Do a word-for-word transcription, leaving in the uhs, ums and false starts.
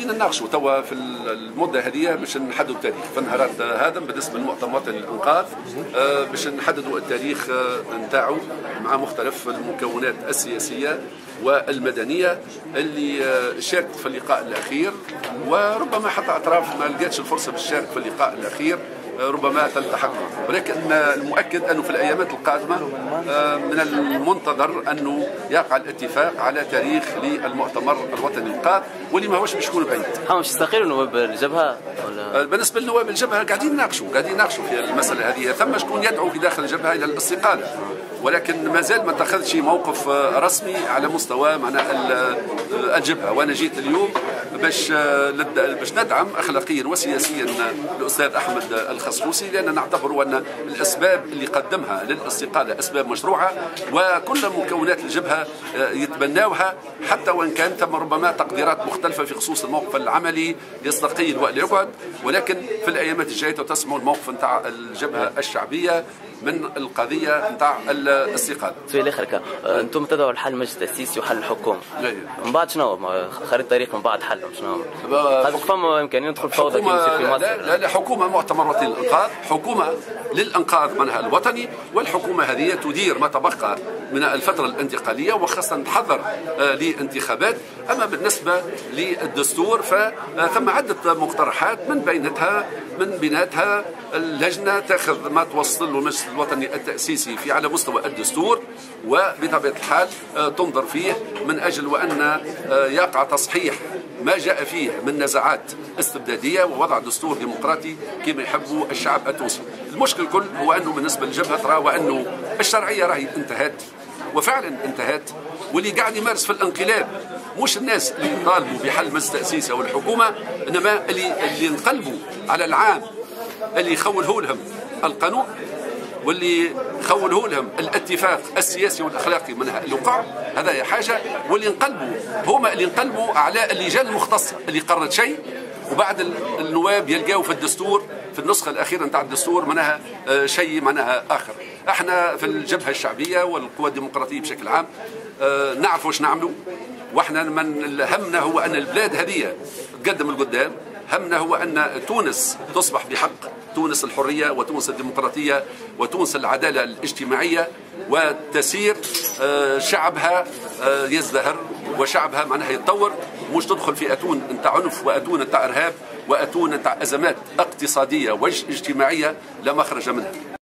قاعدين نناقشوا توا في المده هذه باش نحددوا التاريخ في النهارات هذا بالنسبه للمؤتمرات الانقاذ باش نحددوا التاريخ نتاعو مع مختلف المكونات السياسيه والمدنيه اللي شاركت في اللقاء الاخير، وربما حتى اطراف ما لقاتش الفرصه باش تشارك في اللقاء الاخير ربما تلتحق، ولكن المؤكد انه في الايامات القادمه من المنتظر انه يقع الاتفاق على تاريخ للمؤتمر الوطني للانقاذ واللي ماهوش باش يكون بعيد. هم مش يستقيلوا نواب الجبهه ولا؟ بالنسبه لنواب الجبهه قاعدين نناقشوا قاعدين نناقشوا في المساله هذه، ثم شكون يدعو في داخل الجبهه الى الاستقاله، ولكن ما زال ما اتخذش موقف رسمي على مستوى معناها الجبهه، وانا جيت اليوم باش باش ندعم اخلاقيا وسياسيا الاستاذ احمد الخصروسي، لان نعتبر ان الاسباب اللي قدمها للاستقاله اسباب مشروعه وكل مكونات الجبهه يتبناوها، حتى وان كان ثم ربما تقديرات مختلفه في خصوص الموقف العملي يستقيل ولا يقعد، ولكن في الايامات الجايه تسمعوا الموقف نتاع الجبهه الشعبيه من القضيه نتاع الاستقاله. في الاخر انتم تدعوا الحل مجلس السيسي وحل الحكومه. من بعد شنو خريطه طريق من بعد حلهم شنو؟ هذا فما امكانيه ندخل فوضى كما في مصر. لا لا حكومه مؤتمر وطني للانقاذ، حكومه للانقاذ منها الوطني، والحكومه هذه تدير ما تبقى من الفتره الانتقاليه وخاصه تحضر لانتخابات. اما بالنسبه للدستور فثم عده مقترحات من بينتها من بيناتها اللجنه تاخذ ما توصل له المجلس الوطني التاسيسي في على مستوى الدستور، وبطبيعه الحال تنظر فيه من اجل وان يقع تصحيح ما جاء فيه من نزاعات استبداديه ووضع دستور ديمقراطي كما يحبوا الشعب التونسي. المشكل الكل هو انه بالنسبه للجبهه ترى وانه الشرعيه راهي انتهت وفعلا انتهت، واللي قاعد يمارس في الانقلاب مش الناس اللي يطالبوا بحل مجلس التاسيس او الحكومه، انما اللي اللي انقلبوا على العام اللي يخوله لهم القانون واللي خوله لهم الاتفاق السياسي والاخلاقي منها اللي وقع، هذا حاجه، واللي انقلبوا هما اللي انقلبوا على اللجان المختصه اللي قررت شيء وبعد النواب يلقاو في الدستور في النسخه الاخيره نتاع الدستور معناها شيء معناها اخر. احنا في الجبهه الشعبيه والقوى الديمقراطيه بشكل عام نعرف واش نعملوا، واحنا من همنا هو ان البلاد هذه تقدم لقدام، همنا هو ان تونس تصبح بحق تونس الحريه وتونس الديمقراطيه وتونس العداله الاجتماعيه، وتسير شعبها يزدهر وشعبها معناها يتطور، مش تدخل في اتون نتاع عنف واتون نتاع ارهاب واتون نتاع ازمات اقتصاديه واجتماعيه لا مخرج منها.